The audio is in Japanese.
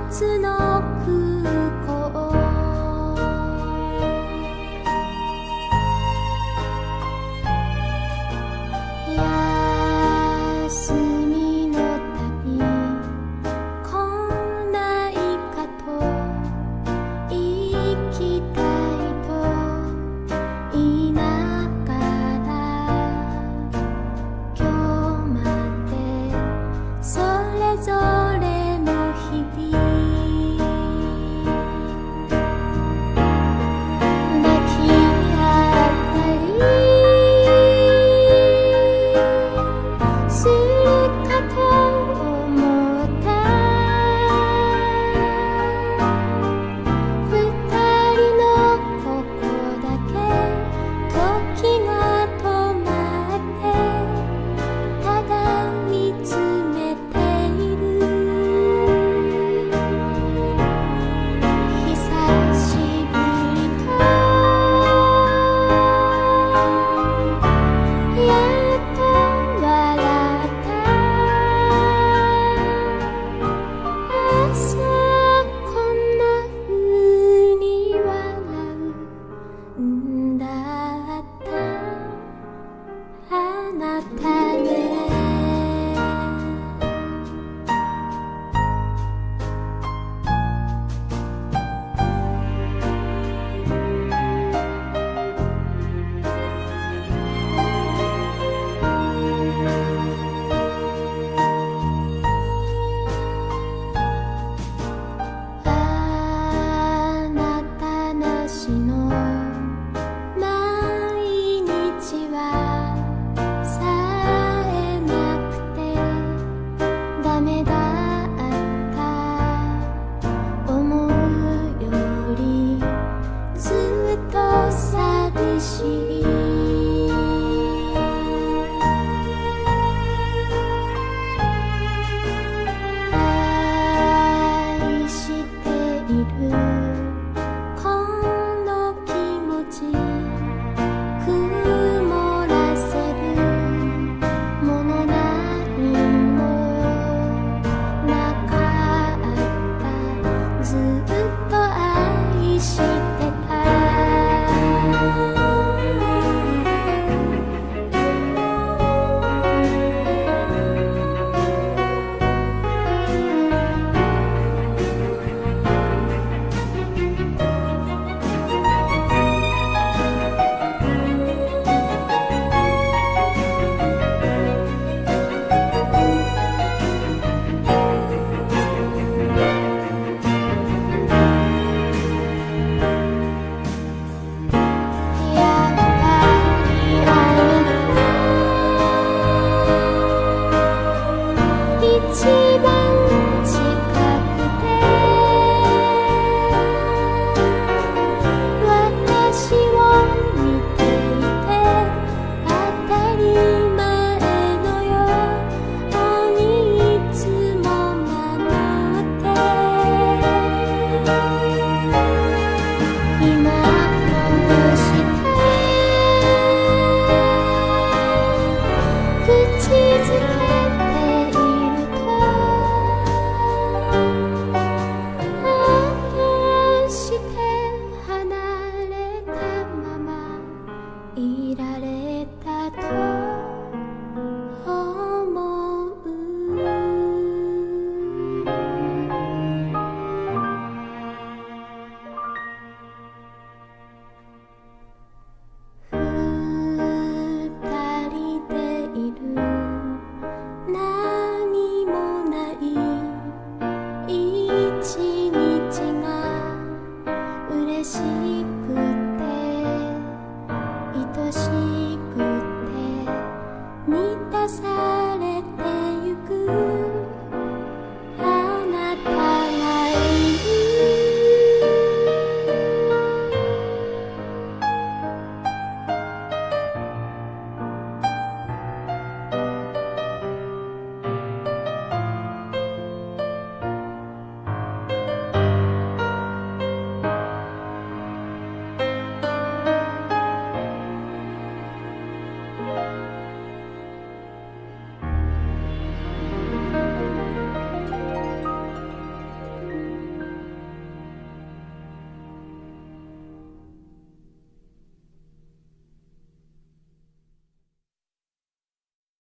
夏の空港」「休みの旅来ないかと行きたいと言いながら」「今日までそれぞれの日々」「抱き合ったりするかと思った」「二人のここだけ時が止まって」「ただ見つめている」「久しぶりとやっと笑った」「朝こんな風に笑うんだったあなたね」あなたなしの毎日はさえなくてダメだった思うよりずっと寂しい愛しているこの気持ち曇らせるもの何もなかったずっと愛してたやっぱりあなた一